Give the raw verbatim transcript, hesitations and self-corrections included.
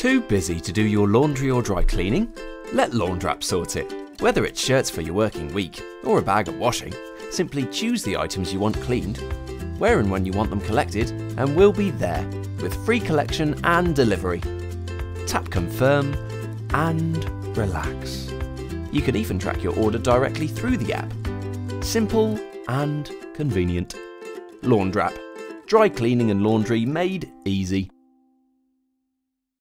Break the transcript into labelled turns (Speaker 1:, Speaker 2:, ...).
Speaker 1: Too busy to do your laundry or dry cleaning? Let Laundrapp sort it. Whether it's shirts for your working week or a bag of washing, simply choose the items you want cleaned, where and when you want them collected, and we'll be there with free collection and delivery. Tap confirm and relax. You can even track your order directly through the app. Simple and convenient. Laundrapp. Dry cleaning and laundry made easy.